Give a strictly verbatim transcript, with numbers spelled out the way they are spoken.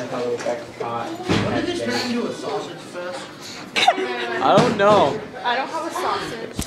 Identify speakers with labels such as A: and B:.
A: then probably back to pot.
B: What did this turn into a sausage fest?
A: I don't know.
C: I don't have a sausage.